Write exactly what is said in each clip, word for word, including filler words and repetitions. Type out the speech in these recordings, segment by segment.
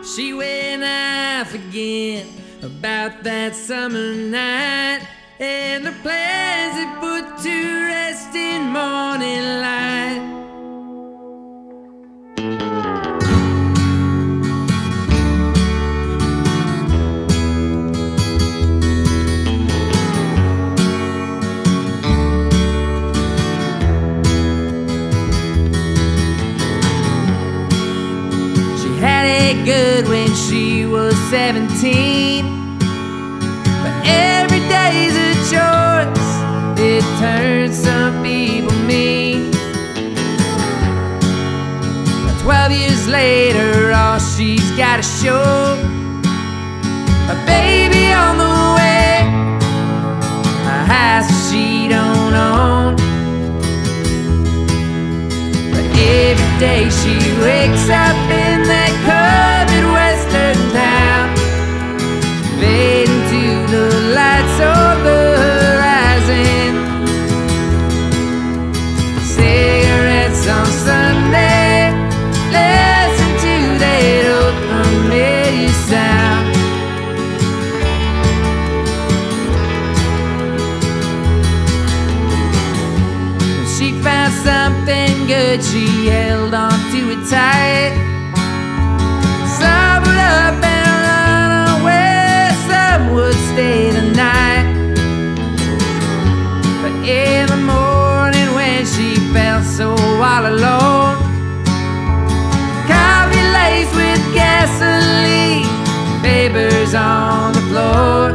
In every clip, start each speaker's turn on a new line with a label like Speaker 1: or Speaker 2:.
Speaker 1: She went off again about that summer night, and the plans had put to rest in morning light. She had it good when she was seventeen, but every day's a choice. It turns some people mean. Twelve years later, all she's got to show, a baby on the way, a house she don't own. But every day she wakes up in that cold Midwestern town, fading to the lights of the horizon. Cigarettes on Sunday, listen to that old familiar sound. When she found something good, she held on to it tight. Some would up and run away, some would stay the night. But in the morning when she felt so all alone, coffee laced with gasoline, papers on the floor.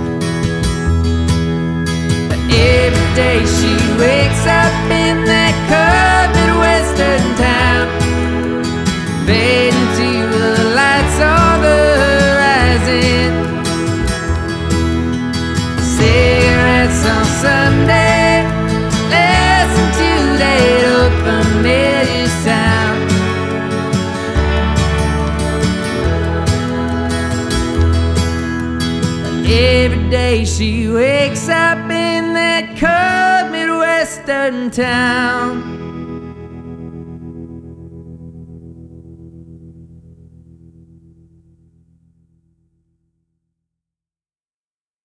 Speaker 1: But every day she wakes up in that cold Midwestern town, fading to the lights on the horizon. Cigarettes on Sunday, listen to that old familiar sound. Every day she wakes up in that cold Midwestern town.